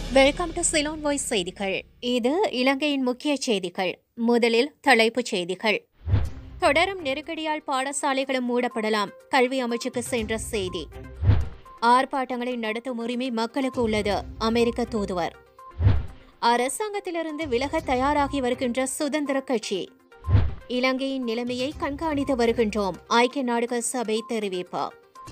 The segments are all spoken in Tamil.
வெல்கம் டு சிலோன் வாய்ஸ் செய்திகள். இது இலங்கையின் முக்கிய செய்திகள். முதலில் தலைப்புச் செய்திகள். தொடரும் நெருக்கடியால் பாடசாலைகளும் மூடப்படலாம். கல்வி அமைச்சுக்கு சென்ற செய்தி. ஆர்ப்பாட்டங்களை நடத்தும் உரிமை மக்களுக்கு உள்ளது. அமெரிக்க தூதுவர். அரசாங்கத்திலிருந்து விலக தயாராகி வருகின்ற சுதந்திர கட்சி. இலங்கையின் நிலைமையை கண்காணித்து வருகின்றோம். ஐக்கிய நாடுகள் சபை தெரிவிப்பு.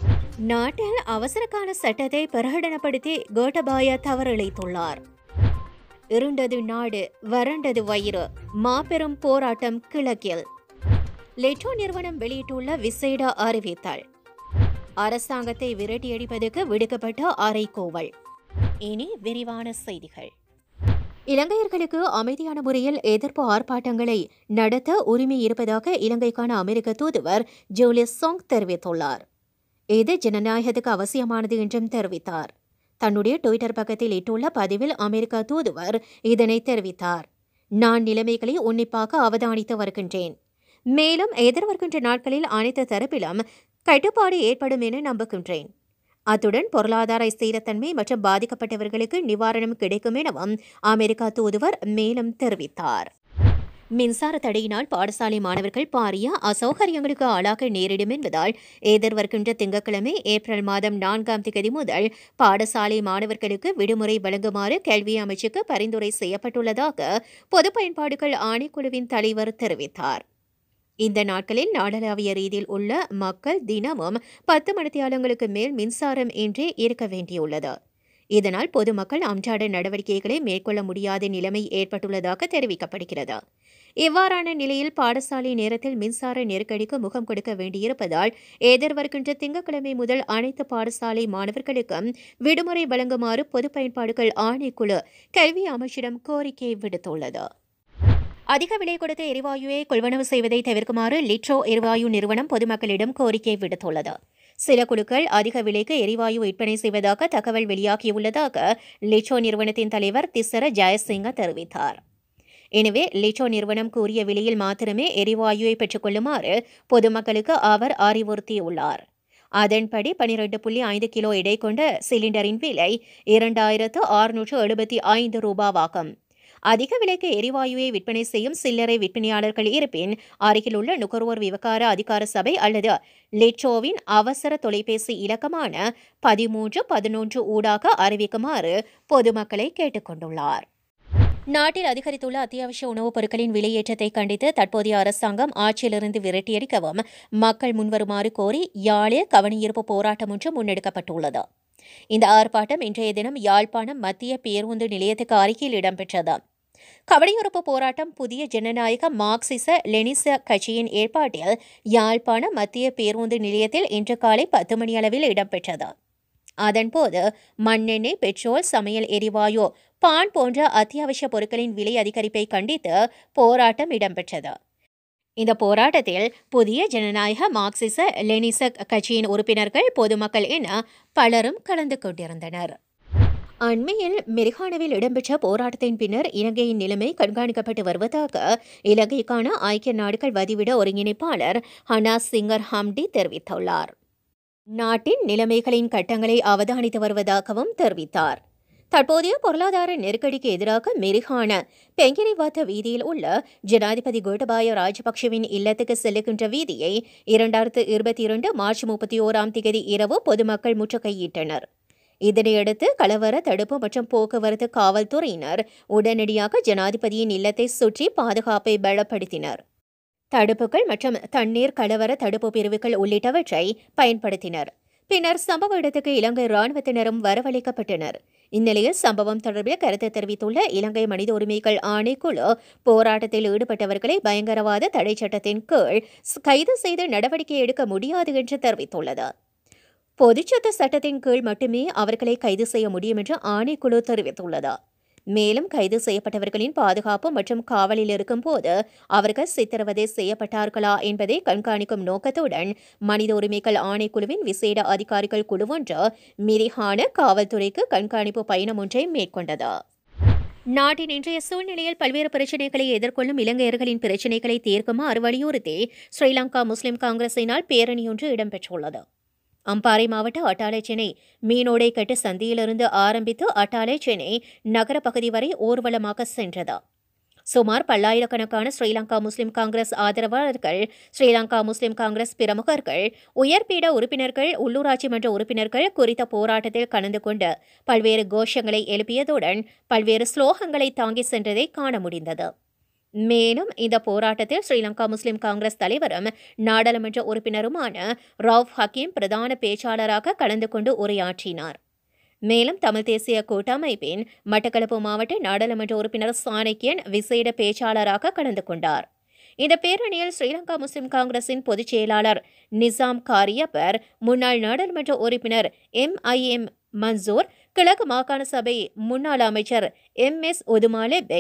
நாட்டில் அவசரகால சட்டத்தை பிரகடனப்படுத்தி கோட்டபாய தவறிழைத்துள்ளார். இருண்டது நாடு, வறண்டது வயிறு. மாபெரும் போராட்டம் கிழக்கில். லெட்டோ நிறுவனம் வெளியிட்டுள்ள விசேட அறிவித்தல். அரசாங்கத்தை விரட்டியடிப்பதற்கு விடுக்கப்பட்ட அறைகூவல். இனி விரிவான செய்திகள். இலங்கையர்களுக்கு அமைதியான முறையில் எதிர்ப்பு ஆர்ப்பாட்டங்களை நடத்த உரிமை இருப்பதாக இலங்கைக்கான அமெரிக்க தூதுவர் ஜூலியஸ் சாங் தெரிவித்துள்ளார். இது ஜனநாயகத்துக்கு அவசியமானது என்றும் தெரிவித்தார். தன்னுடைய ட்விட்டர் பக்கத்தில் இட்டுள்ள பதிவில் அமெரிக்க தூதுவர் இதனை தெரிவித்தார். நான் நிலைமைகளை உன்னிப்பாக அவதானித்து வருகின்றேன். மேலும் எதிர்வருகின்ற நாட்களில் அனைத்து தரப்பிலும் கட்டுப்பாடு ஏற்படும் என நம்புகின்றேன். அத்துடன் பொருளாதார ஸ்திரத்தன்மை மற்றும் பாதிக்கப்பட்டவர்களுக்கு நிவாரணம் கிடைக்கும் எனவும் அமெரிக்க தூதுவர் மேலும் தெரிவித்தார். மின்சார தடையினால் பாடசாலை மாணவர்கள் பாரிய அசௌகரியங்களுக்கு ஆளாக நேரிடும் என்பதால் எதிர்வருகின்ற திங்கட்கிழமை ஏப்ரல் மாதம் 4ஆம் தேதி முதல் பாடசாலை மாணவர்களுக்கு விடுமுறை வழங்குமாறு கல்வி அமைச்சுக்கு பரிந்துரை செய்யப்பட்டுள்ளதாக பொது பயன்பாடுகள் ஆணைக்குழுவின் தலைவர் தெரிவித்தார். இந்த நாட்களில் நாடளாவிய ரீதியில் உள்ள மக்கள் தினமும் 10 மணித்தியாலங்களுக்கு மேல் மின்சாரம் இன்றி இருக்க வேண்டியுள்ளது. இதனால் பொதுமக்கள் அன்றாட நடவடிக்கைகளை மேற்கொள்ள முடியாத நிலைமை ஏற்பட்டுள்ளதாக தெரிவிக்கப்படுகிறது. இவ்வாறான நிலையில் பாடசாலை நேரத்தில் மின்சார நெருக்கடிக்கு முகம் கொடுக்க வேண்டியிருப்பதால் எதிர்வருகின்ற திங்கட்கிழமை முதல் அனைத்து பாடசாலை மாணவர்களுக்கும் விடுமுறை வழங்குமாறு பொது பயன்பாடுகள் ஆணைக்குழு கல்வி அமைச்சிடம் கோரிக்கை விடுத்துள்ளது. அதிக விலை கொடுத்த எரிவாயுவை கொள்வனவு செய்வதை தவிர்க்குமாறு லிட்ரோ எரிவாயு நிறுவனம் பொதுமக்களிடம் கோரிக்கை விடுத்துள்ளது. சில குழுக்கள் அதிக விலைக்கு எரிவாயு விற்பனை செய்வதாக தகவல் வெளியாகியுள்ளதாக லிட்ரோ நிறுவனத்தின் தலைவர் திசர ஜெயசிங்க தெரிவித்தார். எனவே லிட்ரோ நிறுவனம் கூறிய விலையில் மாத்திரமே எரிவாயுவை பெற்றுக் கொள்ளுமாறு பொதுமக்களுக்கு அவர் அறிவுறுத்தியுள்ளார். அதன்படி 12.5 கிலோ எடை கொண்ட சிலிண்டரின் விலை 2675 ரூபாவாகும். அதிக விலைக்கு எரிவாயுவை விற்பனை செய்யும் சில்லறை விற்பனையாளர்கள் இருப்பின் அருகிலுள்ள நுகர்வோர் விவகார அதிகார சபை அல்லது லிட்ரோவின் அவசர தொலைபேசி இலக்கமான 1311 ஊடாக அறிவிக்குமாறு பொதுமக்களை கேட்டுக் கொண்டுள்ளார். நாட்டில் அதிகரித்துள்ள அத்தியாவசிய உணவுப் பொருட்களின் விலையேற்றத்தை கண்டித்து தற்போதைய அரசாங்கம் ஆட்சியிலிருந்து விரட்டியடிக்கவும் மக்கள் முன்வருமாறு கோரி யாழில் கவனஈர்ப்பு போராட்டம் ஒன்று முன்னெடுக்கப்பட்டுள்ளது. இந்த ஆர்ப்பாட்டம் இன்றைய தினம் யாழ்ப்பாணம் மத்திய பேருந்து நிலையத்துக்கு அருகில் இடம்பெற்றது. கவனஈர்ப்பு போராட்டம் புதிய ஜனநாயக மார்க்சிச லெனிச கட்சியின் ஏற்பாட்டில் யாழ்ப்பாணம் மத்திய பேருந்து நிலையத்தில் இன்று காலை 10 மணியளவில் இடம்பெற்றது. அதன்போது மண்ணெண்ணெய், பெட்ரோல், சமையல் எரிவாயு, பான் போன்ற அத்தியாவசிய பொருட்களின் விலை அதிகரிப்பை கண்டித்து போராட்டம் இடம்பெற்றது. இந்த போராட்டத்தில் புதிய ஜனநாயக மார்க்சிச லெனிச கட்சியின் உறுப்பினர்கள், பொதுமக்கள் என பலரும் கலந்து கொண்டிருந்தனர். அண்மையில் மெரிஹானாவில் இடம்பெற்ற போராட்டத்தின் பின்னர் இலங்கையின் நிலைமை கண்காணிக்கப்பட்டு வருவதாக இலங்கைக்கான ஐக்கிய நாடுகள் வதிவிட ஒருங்கிணைப்பாளர் ஹனா சிங்கர் ஹம்டி தெரிவித்துள்ளார். நாட்டின் நிலைமைகளின் கட்டங்களை அவதானித்து வருவதாகவும் தெரிவித்தார். தற்போதைய பொருளாதார நெருக்கடிக்கு எதிராக மெரிஹான பெங்கிரிவாத்த வீதியில் உள்ள ஜனாதிபதி கோட்டபாய ராஜபக்சவின் இல்லத்துக்கு செல்லுகின்ற வீதியை 2022 மார்ச் 31ஆம் தேதி இரவு பொதுமக்கள் முற்றுகையிட்டனர். இதனையடுத்து கலவர தடுப்பு மற்றும் போக்குவரத்து காவல்துறையினர் உடனடியாக ஜனாதிபதியின் இல்லத்தை சுற்றி பாதுகாப்பை பலப்படுத்தினர். தடுப்புகள் மற்றும் தண்ணீர் கலவர தடுப்பு பிரிவுகள் உள்ளிட்டவற்றை பயன்படுத்தினர். பின்னர் சம்பவ இடத்துக்கு இலங்கை ராணுவத்தினரும் வரவழைக்கப்பட்டனர். இந்நிலையில் சம்பவம் தொடர்பில் கருத்து தெரிவித்துள்ள இலங்கை மனித உரிமைகள் ஆணைக்குழு போராட்டத்தில் ஈடுபட்டவர்களை பயங்கரவாத தடை சட்டத்தின் கீழ் கைது செய்து நடவடிக்கை எடுக்க முடியாது என்று தெரிவித்துள்ளது. பொதுச்சட்ட சட்டத்தின் கீழ் மட்டுமே அவர்களை கைது செய்ய முடியும் என்று ஆணைக்குழு தெரிவித்துள்ளது. மேலும் கைது செய்யப்பட்டவர்களின் பாதுகாப்பு மற்றும் காவலில் இருக்கும்போது அவர்கள் சித்திரவதை செய்யப்பட்டார்களா என்பதை கண்காணிக்கும் நோக்கத்துடன் மனித உரிமைகள் ஆணைக்குழுவின் விசேட அதிகாரிகள் குழு ஒன்று மெரிஹான காவல்துறைக்கு கண்காணிப்பு பயணம் ஒன்றை மேற்கொண்டது. நாட்டின் இன்றைய சூழ்நிலையில் பல்வேறு பிரச்சினைகளை எதிர்கொள்ளும் இலங்கையர்களின் பிரச்சினைகளை தீர்க்குமாறு வலியுறுத்தி ஸ்ரீலங்கா முஸ்லிம் காங்கிரசினால் பேரணியொன்று இடம்பெற்றுள்ளது. அம்பாறை மாவட்ட அட்டாளை சென்னை மீனோடை கட்டு சந்தியிலிருந்து ஆரம்பித்து அட்டாளை சென்னை நகர பகுதி வரை ஊர்வலமாக சென்றது. சுமார் பல்லாயிரக்கணக்கான ஸ்ரீலங்கா முஸ்லிம் காங்கிரஸ் ஆதரவாளர்கள், ஸ்ரீலங்கா முஸ்லிம் காங்கிரஸ் பிரமுகர்கள், உயர்பீட உறுப்பினர்கள், உள்ளூராட்சி மன்ற உறுப்பினர்கள் குறித்த போராட்டத்தில் கலந்து கொண்டு பல்வேறு கோஷங்களை எழுப்பியதுடன் பல்வேறு ஸ்லோகங்களை தாங்கி சென்றதை காண முடிந்தது. மேலும் இந்த போராட்டத்தில் ஸ்ரீலங்கா முஸ்லிம் காங்கிரஸ் தலைவரும் நாடாளுமன்ற உறுப்பினருமான ரவுப் ஹக்கீம் பிரதான பேச்சாளராக கலந்து கொண்டு உரையாற்றினார். மேலும் தமிழ் தேசிய கூட்டமைப்பின் மட்டக்களப்பு மாவட்ட நாடாளுமன்ற உறுப்பினர் சாணக்கியன் விசேட பேச்சாளராக கலந்து கொண்டார். இந்த பேரணியில் ஸ்ரீலங்கா முஸ்லிம் காங்கிரசின் பொதுச் செயலாளர் நிசாம் காரியப்பர், முன்னாள் நாடாளுமன்ற உறுப்பினர் MIM மன்சூர், கிழக்கு மாகாண சபை முன்னாள் அமைச்சர் MS உதுமாலெபை,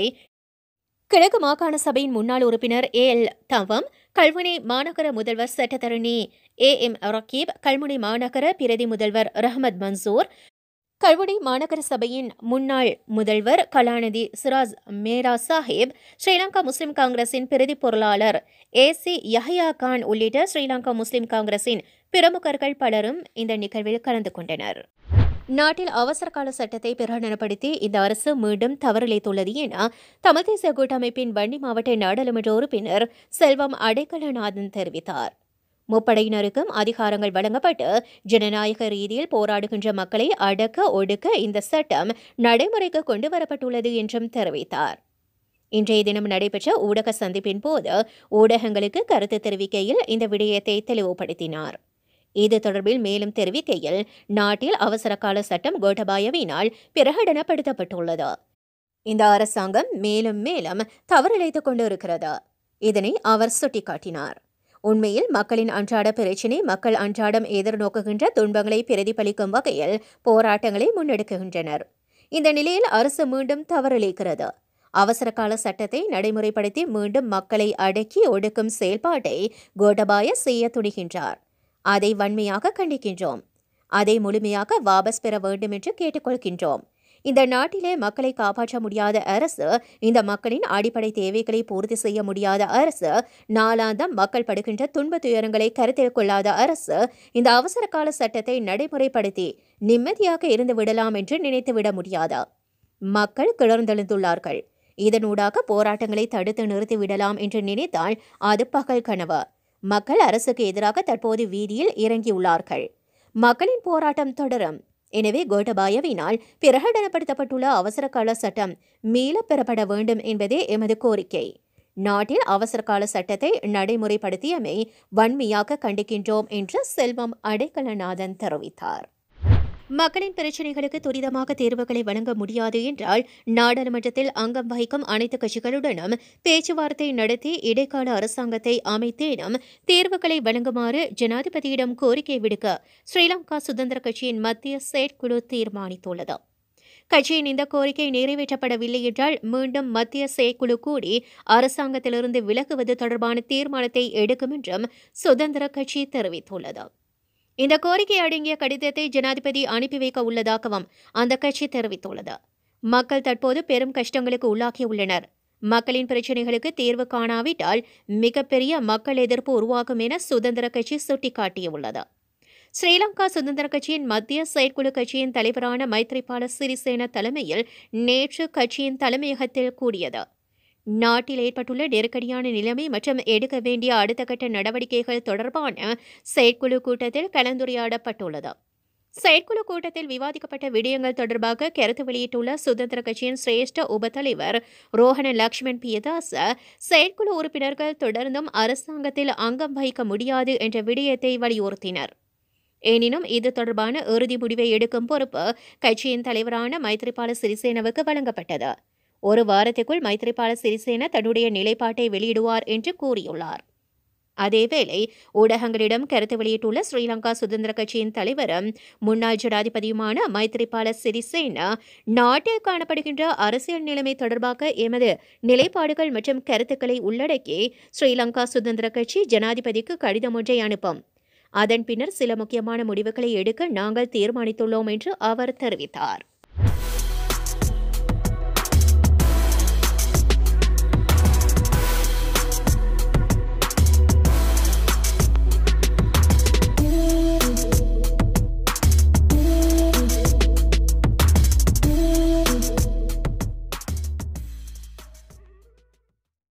கிழக்கு மாகாண சபையின் முன்னாள் உறுப்பினர் AL தவம், கல்முனை மாநகர முதல்வர் சட்டத்தரணி AM ரக்கீப், கல்முனை மாநகர பிரதி முதல்வர் ரஹ்மத் மன்சூர், கல்முனை மாநகர சபையின் முன்னாள் முதல்வர் கலாநிதி சிராஜ் மேரா சாஹிப், ஸ்ரீலங்கா முஸ்லிம் காங்கிரசின் பிரதி பொருளாளர் AC யஹ்யா கான் உள்ளிட்ட ஸ்ரீலங்கா முஸ்லிம் காங்கிரசின் பிரமுகர்கள் பலரும் இந்த நிகழ்வில் கலந்து கொண்டனர். நாட்டில் அவசரகால சட்டத்தை பிரகடனப்படுத்தி இந்த அரசு மீண்டும் தவறிழைத்துள்ளது என தமிழ் தேசிய கூட்டமைப்பின் வன்னி மாவட்ட நாடாளுமன்ற உறுப்பினர் செல்வம் அடைக்கலநாதன் தெரிவித்தார். முப்படையினருக்கும் அதிகாரங்கள் வழங்கப்பட்டு ஜனநாயக ரீதியில் போராடுகின்ற மக்களை அடக்க ஒடுக்க இந்த சட்டம் நடைமுறைக்கு கொண்டுவரப்பட்டுள்ளது என்றும் தெரிவித்தார். இன்றைய தினம் நடைபெற்ற ஊடக சந்திப்பின் போது ஊடகங்களுக்கு கருத்து தெரிவிக்கையில் இந்த விடயத்தை தெளிவுபடுத்தினார். இது தொடர்பில் மேலும் தெரிவிக்கையில், நாட்டில் அவசரகால சட்டம் கோட்டபாயவினால் பிரகடனப்படுத்தப்பட்டுள்ளது. இந்த அரசாங்கம் மேலும் மேலும் தவறிழைத்துக் கொண்டிருக்கிறது. இதனை அவர் சுட்டிக்காட்டினார். உண்மையில் மக்களின் அன்றாட பிரச்சினை, மக்கள் அன்றாடம் எதிர்நோக்குகின்ற துன்பங்களை பிரதிபலிக்கும் வகையில் போராட்டங்களை முன்னெடுக்கின்றனர். இந்த நிலையில் அரசு மீண்டும் தவறிழைக்கிறது. அவசரகால சட்டத்தை நடைமுறைப்படுத்தி மீண்டும் மக்களை அடக்கி ஒடுக்கும் செயல்பாட்டை கோட்டபாய செய்ய துணிகின்றார். அதை வன்மையாக கண்டிக்கின்றோம். அதை முழுமையாக வாபஸ் பெற வேண்டும் என்று கேட்டுக்கொள்கின்றோம். இந்த நாட்டிலே மக்களை காப்பாற்ற முடியாத அரசு, இந்த மக்களின் அடிப்படை தேவைகளை பூர்த்தி செய்ய முடியாத அரசு, நாளாந்தம் மக்கள் படுகின்ற துன்ப துயரங்களை கருத்தில் கொள்ளாத அரசு இந்த அவசரகால சட்டத்தை நடைமுறைப்படுத்தி நிம்மதியாக இருந்து விடலாம் என்று நினைத்துவிட முடியாதா? மக்கள் கிளர்ந்தெழுந்துள்ளார்கள். இதனூடாக போராட்டங்களை தடுத்து நிறுத்திவிடலாம் என்று நினைத்தால் அது பகல் கனவு. மக்கள் அரசுக்கு எதிராக தற்போது வீதியில் இறங்கியுள்ளார்கள். மக்களின் போராட்டம் தொடரும். எனவே கோட்டபாயவினால் பிரகடனப்படுத்தப்பட்டுள்ள அவசரகால சட்டம் மீளப் பெறப்பட வேண்டும் என்பதே எமது கோரிக்கை. நாட்டில் அவசரகால சட்டத்தை நடைமுறைப்படுத்தியமை வன்மையாக கண்டிக்கின்றோம் என்று செல்வம் அடைக்கலநாதன் தெரிவித்தார். மக்களின் பிரச்சினைகளுக்கு துரிதமாக தீர்வுகளை வழங்க முடியாது என்றால் நாடாளுமன்றத்தில் அங்கம் வகிக்கும் அனைத்து கட்சிகளுடனும் பேச்சுவார்த்தை நடத்தி இடைக்கால அரசாங்கத்தை அமைத்தேனும் தீர்வுகளை வழங்குமாறு ஜனாதிபதியிடம் கோரிக்கை விடுக்க ஸ்ரீலங்கா சுதந்திர கட்சியின் மத்திய செயற்குழு தீர்மானித்துள்ளது. கட்சியின் இந்த கோரிக்கை நிறைவேற்றப்படவில்லை என்றால் மீண்டும் மத்திய செயற்குழு கூடி அரசாங்கத்திலிருந்து விலகுவது தொடர்பான தீர்மானத்தை எடுக்கும் என்றும் சுதந்திர கட்சி தெரிவித்துள்ளது. இந்த கோரிக்கை அடங்கிய கடிதத்தை ஜனாதிபதி அனுப்பி வைக்க உள்ளதாகவும் அந்த கட்சி தெரிவித்துள்ளது. மக்கள் தற்போது பெரும் கஷ்டங்களுக்கு உள்ளாகியுள்ளனர். மக்களின் பிரச்சினைகளுக்கு தீர்வு காணாவிட்டால் மிகப்பெரிய மக்கள் எதிர்ப்பு உருவாகும் என சுதந்திர கட்சி சுட்டிக்காட்டியுள்ளது. ஸ்ரீலங்கா சுதந்திர கட்சியின் மத்திய செயற்குழு கட்சியின் தலைவரான மைத்ரிபால சிறிசேன தலைமையில் நேற்று கட்சியின் தலைமையகத்தில் கூடியது. நாட்டில் ஏற்பட்டுள்ள நெருக்கடியான நிலைமை மற்றும் எடுக்க வேண்டிய அடுத்த கட்ட நடவடிக்கைகள் தொடர்பான செயற்குழு கூட்டத்தில் கலந்துரையாடப்பட்டுள்ளது. செயற்குழு கூட்டத்தில் விவாதிக்கப்பட்ட விடயங்கள் தொடர்பாக கருத்து வெளியிட்டுள்ள சுதந்திர கட்சியின் சிரேஷ்ட உபத்தலைவர் ரோஹண லக்ஷ்மண் பியதாச, செயற்குழு உறுப்பினர்கள் தொடர்ந்தும் அரசாங்கத்தில் அங்கம் வகிக்க முடியாது என்ற விடயத்தை வலியுறுத்தினர். எனினும் இது தொடர்பான இறுதி முடிவை எடுக்கும் பொறுப்பு கட்சியின் தலைவரான மைத்ரிபால சிறிசேனவுக்கு வழங்கப்பட்டது. ஒரு வாரத்திற்குள் மைத்ரிபால சிறிசேன தன்னுடைய நிலைப்பாட்டை வெளியிடுவார் என்று கூறியுள்ளார். அதேவேளை ஊடகங்களிடம் கருத்து வெளியிட்டுள்ள ஸ்ரீலங்கா சுதந்திர கட்சியின் தலைவரும் முன்னாள் ஜனாதிபதியுமான மைத்ரிபால சிறிசேன, நாட்டில் காணப்படுகின்ற அரசியல் நிலைமை தொடர்பாக எமது நிலைப்பாடுகள் மற்றும் கருத்துக்களை உள்ளடக்கி ஸ்ரீலங்கா சுதந்திர கட்சி ஜனாதிபதிக்கு கடிதம் ஒன்றை அனுப்பும். அதன் பின்னர் சில முக்கியமான முடிவுகளை எடுக்க நாங்கள் தீர்மானித்துள்ளோம் என்று அவர் தெரிவித்தார்.